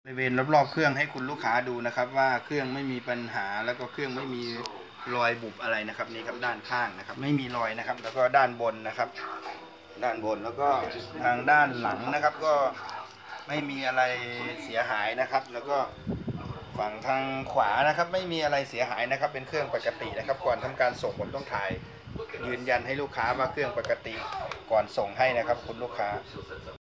บริเวณรอบๆเครื่องให้คุณลูกค้าดูนะครับว่าเครื่องไม่มีปัญหาแล้วก็เครื่องไม่มีรอยบุบอะไรนะครับนี่ครับด้านข้างนะครับไม่มีรอยนะครับแล้วก็ด้านบนนะครับด้านบนแล้วก็ทางด้านหลังนะครับก็ไม่มีอะไรเสียหายนะครับแล้วก็ฝั่งทางขวานะครับไม่มีอะไรเสียหายนะครับเป็นเครื่องปกตินะครับก่อนทำการส่งผมต้องถ่ายยืนยันให้ลูกค้าว่าเครื่องปกติก่อนส่งให้นะครับคุณลูกค้า